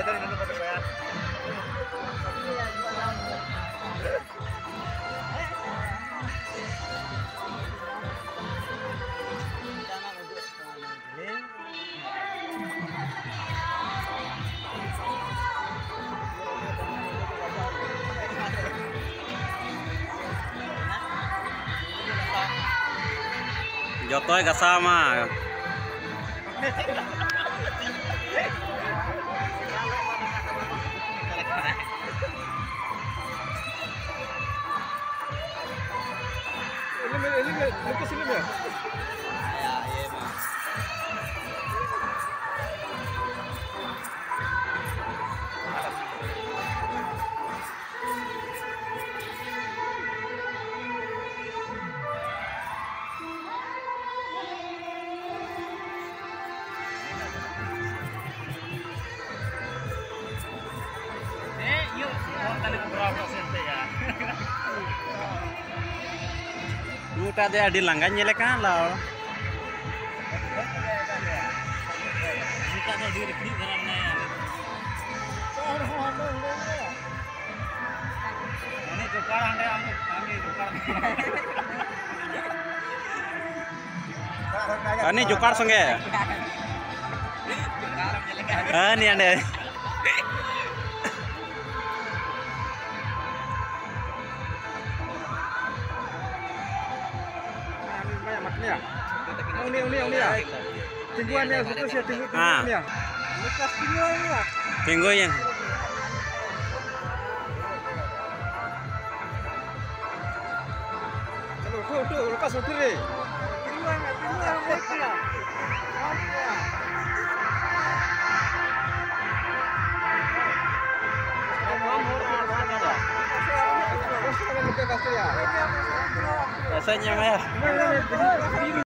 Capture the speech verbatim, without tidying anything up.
Jotoy kasama. Ini ini lukas ini ya. Ya, iya mah. Eh, yuk, mau kali berapa sente ya? Duta dia di langgan nyelek kan lah. Kita ada di rekdi karena ya. Ini tukar ande amuk, kami tukar. Ini jukar sengge. Ah, ini ande. Maknya. Oh ini ini ini ya. Tingguannya fokus ya tinggu tingguannya. Lukas tingguannya. Tinggu yang. Tuh tuh tuh Lukas tuh deh. Tingguannya tingguannya. Rasanya mah ya.